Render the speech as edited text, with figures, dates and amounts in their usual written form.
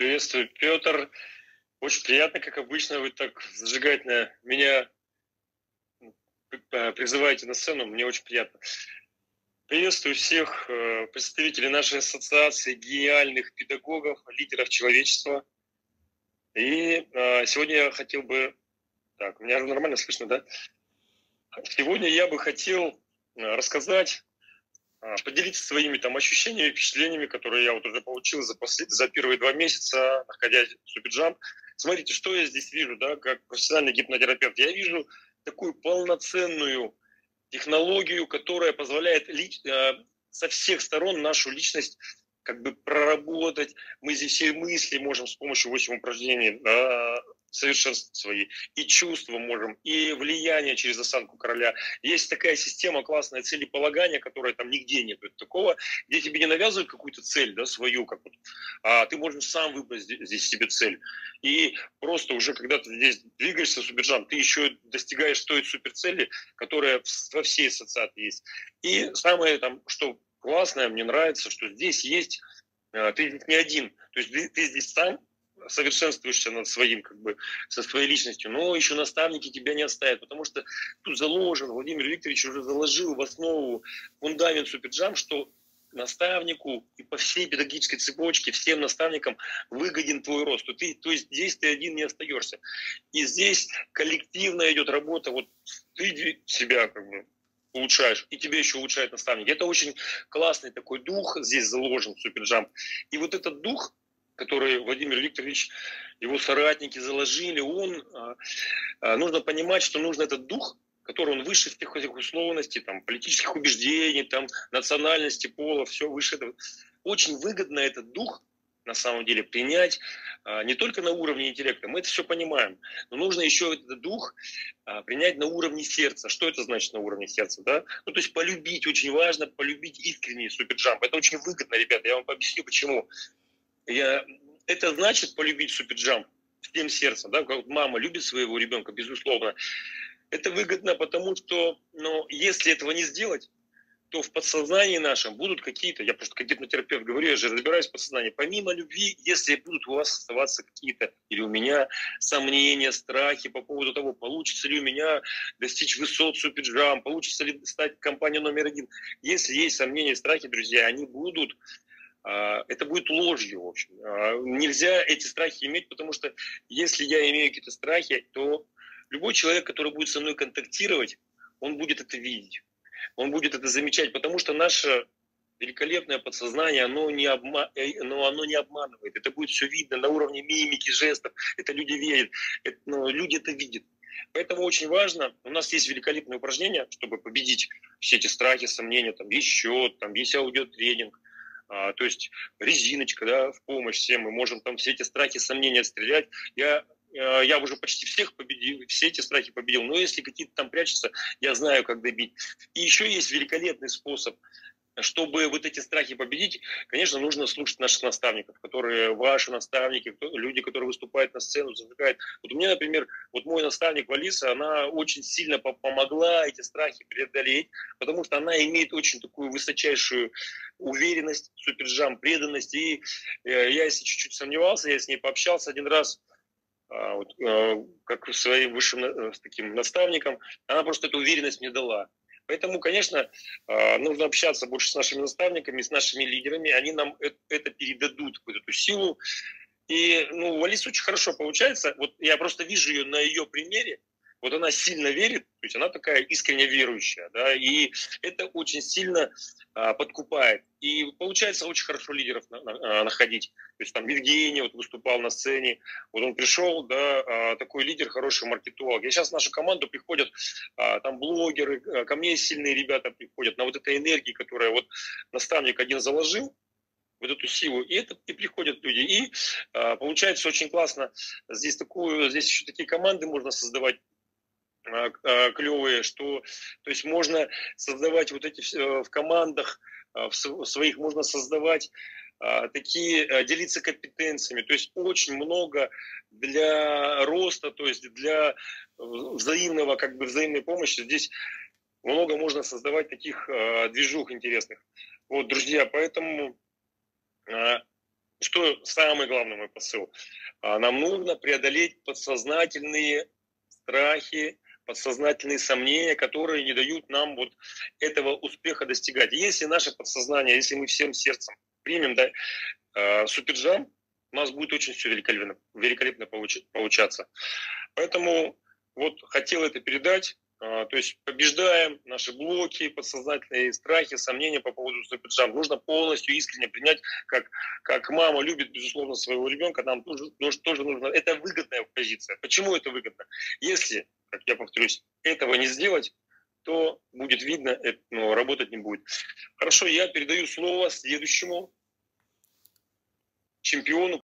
Приветствую, Петр. Очень приятно, как обычно, вы так зажигательно меня призываете на сцену. Мне очень приятно. Приветствую всех представителей нашей ассоциации гениальных педагогов, лидеров человечества. И сегодня я хотел бы... Так, меня нормально слышно, да? Сегодня я бы хотел рассказать, поделиться своими ощущениями, впечатлениями, которые я вот уже получил за первые 2 месяца, находясь в Суперджамп. Смотрите, что я здесь вижу, да, как профессиональный гипнотерапевт. Я вижу такую полноценную технологию, которая позволяет со всех сторон нашу личность как бы проработать. Мы здесь все мысли можем с помощью 8 упражнений совершенствовать свои. И чувства можем, и влияние через осанку короля. Есть такая система классная целеполагания, которая там нигде нет. Такого, где тебе не навязывают какую-то цель, да, свою, как вот, а ты можешь сам выбрать здесь себе цель. И просто уже когда ты здесь двигаешься, Суперджамп, ты еще достигаешь той суперцели, которая во всей ассоциации есть. И самое там, что классное, мне нравится, что здесь есть, ты здесь не один, то есть ты здесь сам совершенствуешься над своим, как бы, со своей личностью, но еще наставники тебя не оставят, потому что тут заложен, Владимир Викторович уже заложил в основу фундамент Суперджамп, что наставнику и по всей педагогической цепочке, всем наставникам выгоден твой рост. То есть здесь ты один не остаешься. И здесь коллективно идет работа, вот ты себя как бы улучшаешь, и тебе еще улучшает наставник. Это очень классный такой дух здесь заложен в Суперджамп. И вот этот дух, который Владимир Викторович, его соратники заложили, нужно понимать, что нужно этот дух, который он выше всех этих условностей, там, политических убеждений, там, национальности, пола, все выше этого. Очень выгодно этот дух, на самом деле, принять не только на уровне интеллекта, мы это все понимаем, но нужно еще этот дух принять на уровне сердца. Что это значит на уровне сердца? Да? Ну, то есть полюбить, очень важно полюбить искренний Суперджамп. Это очень выгодно, ребята, я вам объясню, почему. Это значит полюбить Суперджамп всем сердцем, да, как мама любит своего ребенка, безусловно. Это выгодно, потому что, если этого не сделать, то в подсознании нашем будут какие-то, я просто как гипнотерапевт говорю, я же разбираюсь в подсознании, помимо любви, если будут у вас оставаться какие-то, или у меня, сомнения, страхи по поводу того, получится ли у меня достичь высот Суперджамп, получится ли стать компанией номер 1, если есть сомнения, страхи, друзья, они будут. Это будет ложью, в общем. Нельзя эти страхи иметь, потому что если я имею какие-то страхи, то любой человек, который будет со мной контактировать, он будет это видеть, он будет это замечать, потому что наше великолепное подсознание, оно не обманывает. Это будет все видно на уровне мимики, жестов. Это люди верят, люди это видят. Поэтому очень важно, у нас есть великолепные упражнения, чтобы победить все эти страхи, сомнения. Там есть счет, там есть аудиотренинг. То есть резиночка, да, в помощь всем, мы можем там все эти страхи, сомнения отстрелять. Я уже почти всех победил, все эти страхи победил, но если какие-то там прячутся, я знаю, как добить. И еще есть великолепный способ, чтобы вот эти страхи победить, конечно, нужно слушать наших наставников, которые ваши наставники, люди, которые выступают на сцену, зажигают. Вот у меня, например, вот мой наставник Валиса, она очень сильно помогла эти страхи преодолеть, потому что она имеет очень такую высочайшую уверенность, Суперджамп, преданность. И я, если чуть-чуть сомневался, я с ней пообщался один раз, как своим высшим таким наставником, она просто эту уверенность мне дала. Поэтому, конечно, нужно общаться больше с нашими наставниками, с нашими лидерами. Они нам это передадут, вот эту силу. И у Алисы очень хорошо получается. Вот я просто вижу ее на ее примере. Вот она сильно верит, то есть она такая искренне верующая, да, и это очень сильно подкупает. И получается очень хорошо лидеров находить. То есть там Евгений вот выступал на сцене, вот он пришел, да, такой лидер, хороший маркетолог. И сейчас в нашу команду приходят там блогеры, ко мне сильные ребята приходят на вот этой энергии, которая вот наставник один заложил, вот эту силу, и приходят люди. И получается очень классно. Здесь еще такие команды можно создавать клевые, что, то есть можно создавать вот эти в командах в своих, можно создавать делиться компетенциями, то есть очень много для роста, то есть для взаимной помощи. Здесь много можно создавать таких движух интересных. Вот, друзья, поэтому что самый главный мой посыл? Нам нужно преодолеть подсознательные страхи, подсознательные сомнения, которые не дают нам вот этого успеха достигать. Если наше подсознание, если мы всем сердцем примем, да, суперджамп, у нас будет очень все великолепно получаться. Поэтому вот хотел это передать. То есть побеждаем наши блоки, подсознательные страхи, сомнения по поводу суперджамп. Нужно полностью искренне принять, как мама любит, безусловно, своего ребенка, нам тоже нужно. Это выгодная позиция. Почему это выгодно? Если, как я повторюсь, этого не сделать, то будет видно, но работать не будет. Хорошо, я передаю слово следующему чемпиону.